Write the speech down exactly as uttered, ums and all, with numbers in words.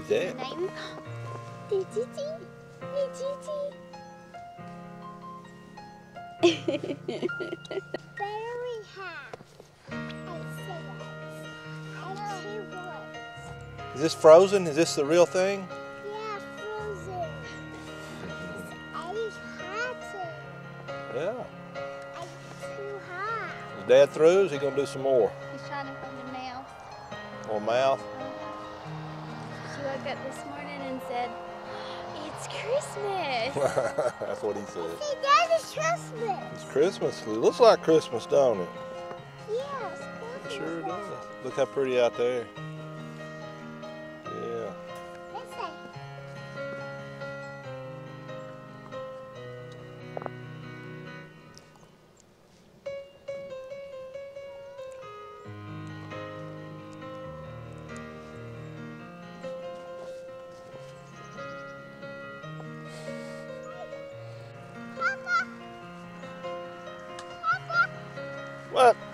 He's there. Name? Hey, Gigi. Hey, Gigi. Battery half. Eight cigarettes. And two bullets. Is this frozen? Is this the real thing? Yeah, frozen. Eight hot. Yeah. Eight too hot. Is Dad through? Is he gonna do some more? He's trying to find a mouth. More mouth? She woke up this morning and said, "It's Christmas." That's what he said. Hey, Dad, it's Christmas. It's Christmas. It looks like Christmas, don't it? Yes, It Christmas. sure does. Look how pretty out there. Yeah. Listen. Papa. Papa. What?